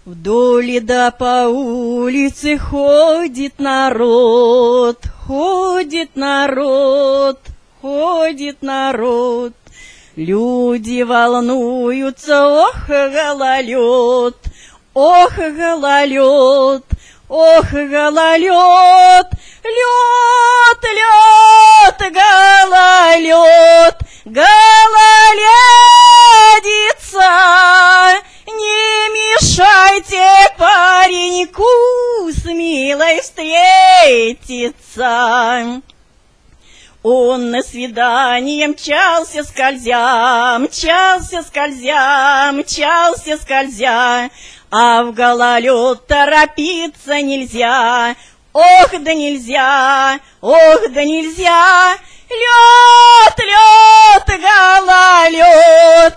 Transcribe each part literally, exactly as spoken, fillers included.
Вдоль да по улице ходит народ, ходит народ, ходит народ. Люди волнуются, ох, гололед, ох, гололед, ох, гололед, лед, лед, гололед, гололедица. Не мешайте пареньку с милой встретиться. Он на свидание мчался скользя, мчался скользя, мчался скользя, а в гололед торопиться нельзя. Ох, да нельзя, ох, да нельзя. Лед, лед, гололед,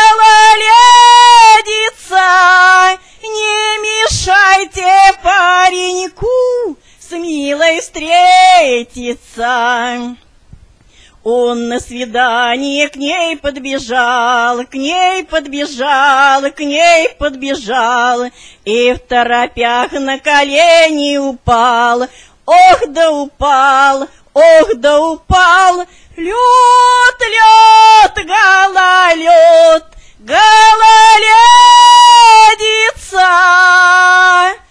гололедица. Не мешайте пареньку с милой встретиться. Он на свидание к ней подбежал, к ней подбежал, к ней подбежал, и в торопях на колени упал. Ох, да упал, ох, да упал. Лед, лед, гололед, гололедица.